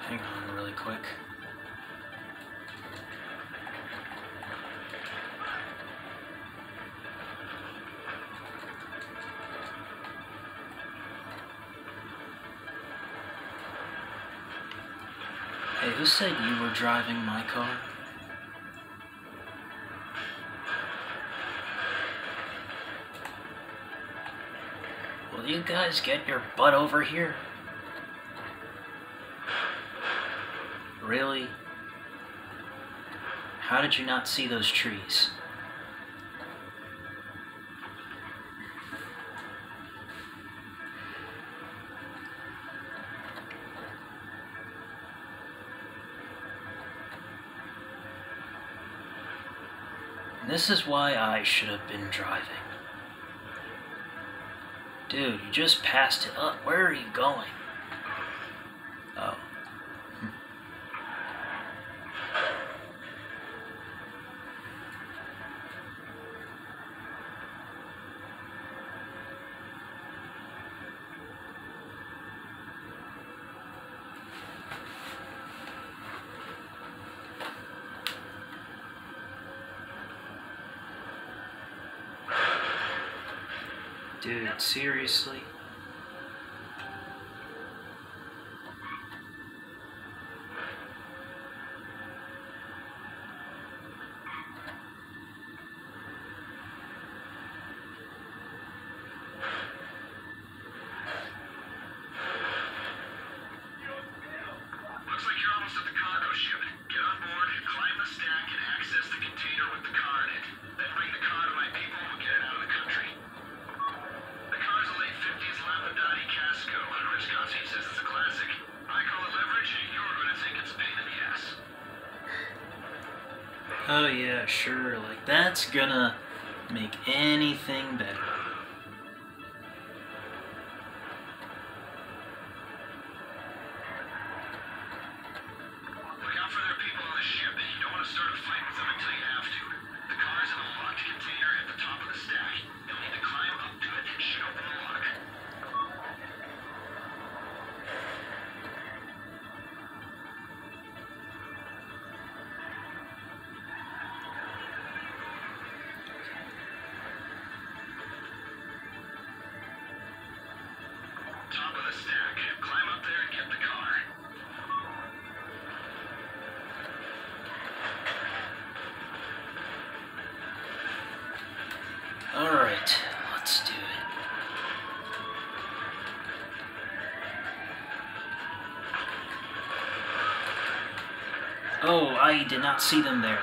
Hang on really quick. Hey, who said you were driving my car? Will you guys get your butt over here? Really? How did you not see those trees? This is why I should have been driving. Dude, you just passed it up. Where are you going? Oh. Dude, seriously? Looks like you're almost at the cargo ship. Get on board, climb the stack, and access the container with the car in it. Then bring the car to my people and we'll get it out of the country. The car's a late 50s Lampadati Casco. Chris Gossi says it's a classic. I call it leverage, and you're gonna think it's a pain in the ass. Oh yeah, sure. Like, that's gonna make anything better. Look out for their people on the ship. You don't want to start a fight with them until you have to. The car's in a locked container at the top of the stack. You'll need to climb up to it and shoot open the lock. Top of the stack. Climb up there and get the car. Alright, let's do it. Oh, I did not see them there.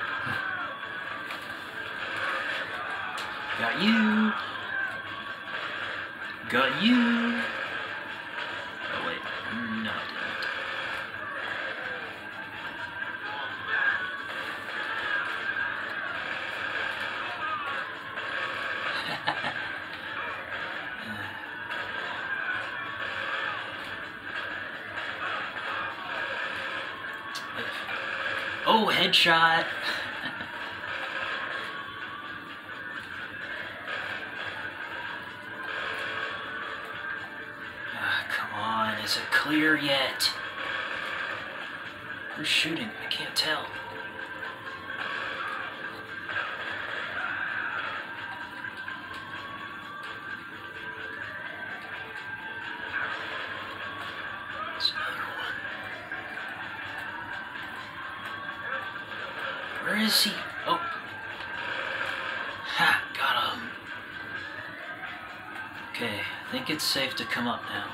Got you. Got you. Oh wait, no I didn't. Oh, headshot. Come on, is it clear yet? Who's shooting? I can't tell. There's another one. Where is he? Oh. Ha, got him. Okay, I think it's safe to come up now.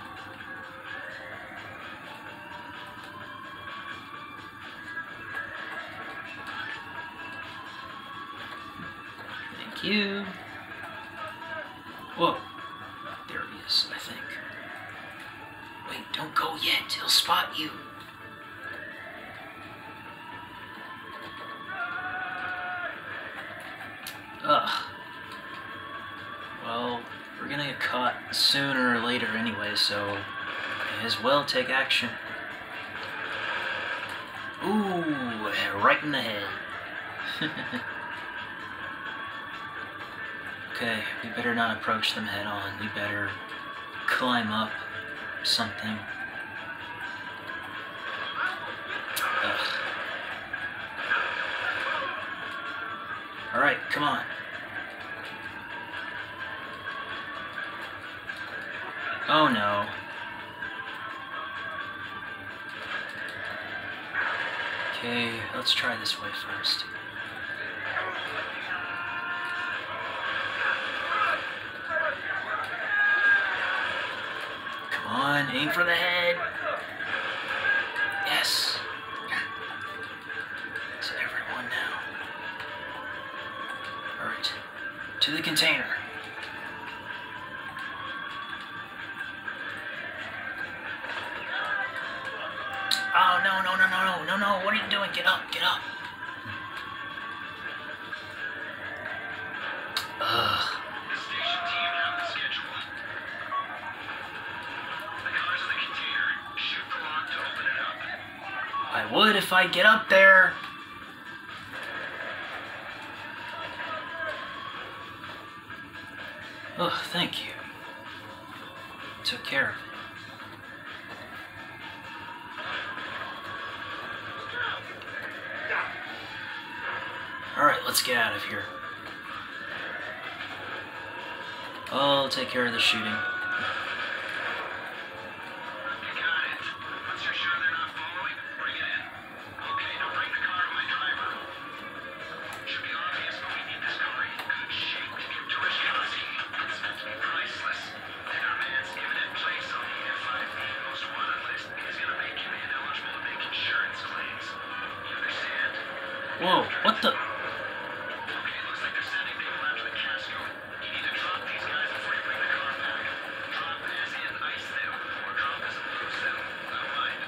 Thank you. Whoa. There he is, I think. Wait, don't go yet. He'll spot you. Ugh. Well, we're gonna get caught sooner or later anyway, so may as well take action. Ooh, right in the head. Okay, we better not approach them head on. We better climb up something. Come on. Oh no. Okay, let's try this way first. Come on, aim for the head. Yes. To everyone now. Alright. To the container. Oh, no, no, no, no, no, no, no. What are you doing? Get up, get up. Ugh. The station team have the schedule. The car's in the container. Shoot the lock to open it up. I would if I get up there. Oh, thank you. Took care of it. Alright, let's get out of here. I'll take care of the shooting. You got it. Once you're sure they're not following, bring it in. Okay, now bring the car to my driver. Should be obvious, but we need this car in good shape to get to Rishkowski. It's meant to be priceless. And our man's given it place on the FIB most wanted list. He's gonna make you ineligible to make insurance claims. You understand? Whoa, what the? Okay, looks like they're sending people after the casco. You need to drop these guys before you bring the car back. Drop as in ice them, or drop as in lose them. I don't mind.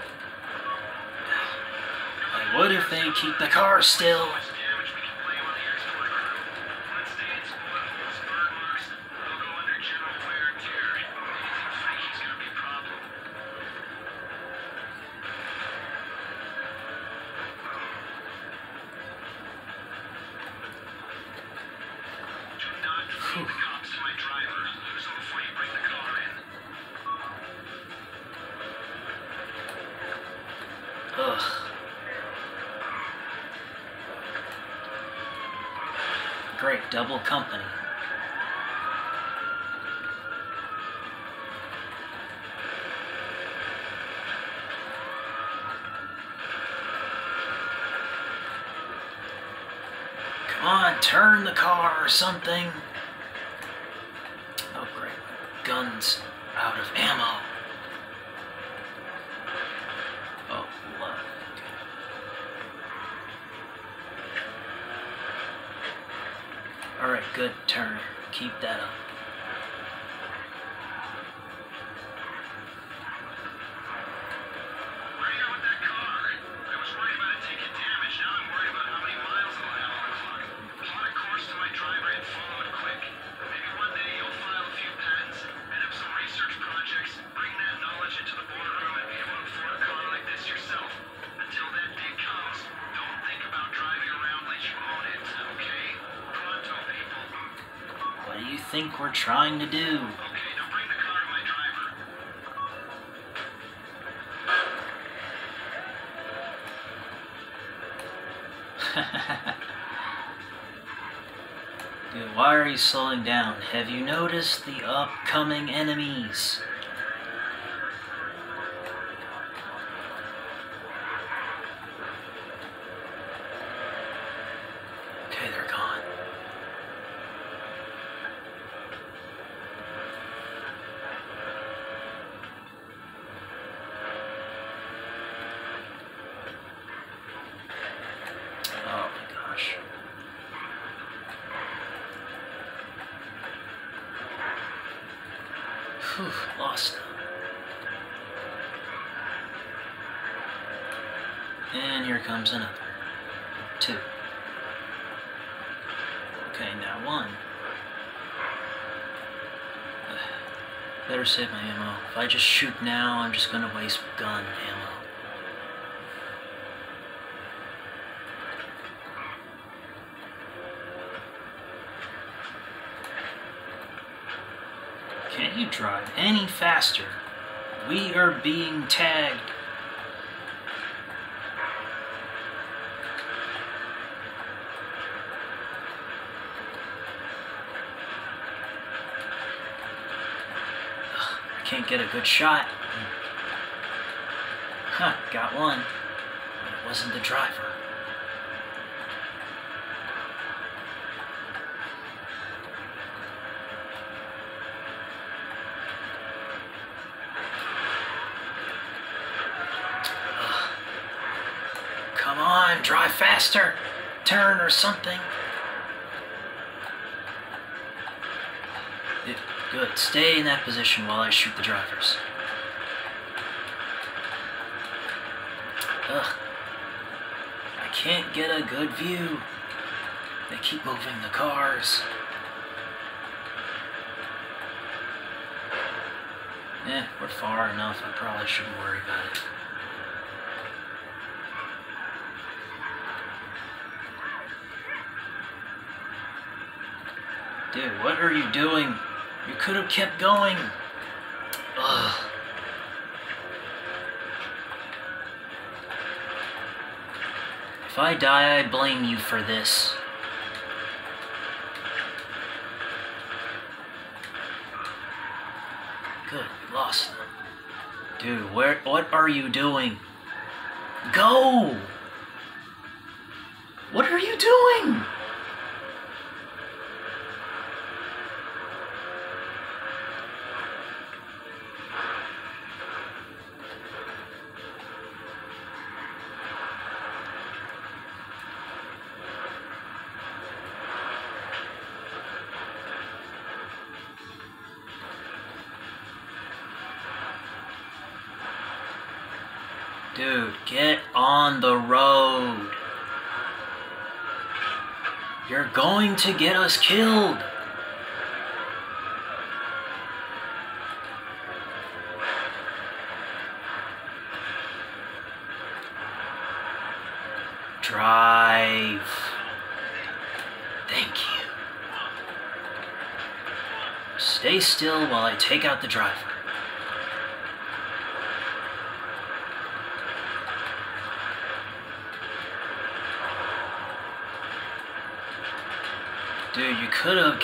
I would if they keep the car still. Much damage we can blame on the export crew. Blood stains, bullet holes, burn marks. They'll go under general wear and tear. Anything freaky's gonna be a problem. Do not feed the cops to my driver. Lose them before you bring the car in. Ugh. Great, double company. Come on, turn the car or something. Oh great, gun's out of ammo. Oh, love. Alright, good turn. Keep that up. Where are you going with that car? I was worried about it taking damage. Now I'm worried about how many miles it'll have on the clock. Plot a course to my driver and follow it quick. Maybe one day you'll file a few patents, head up some research projects, bring that knowledge into the boardroom and be able to afford a car like this yourself. Until that day comes, don't think about driving around like you own it, okay? Pronto, people. What do you think we're trying to do? Okay, now bring the car to my driver. Dude, why are you slowing down? Have you noticed the upcoming enemies? Okay, they're gone. Oh my gosh. Whew, lost them. And here comes another. 2. Okay, now 1. Better save my ammo. If I just shoot now, I'm just gonna waste gun ammo. Can't you drive any faster? We are being tagged. can't get a good shot. Huh, got one. But it wasn't the driver. Come on, drive faster. Turn or something. Good. Stay in that position while I shoot the drivers. Ugh. I can't get a good view. They keep moving the cars. We're far enough. I probably shouldn't worry about it. Dude, what are you doing? You could have kept going. Ugh. If I die, I blame you for this. Good, we lost them. Dude, what are you doing? Go! What are you doing? Dude, get on the road. You're going to get us killed. Drive. Thank you. Stay still while I take out the driver. Dude, you could have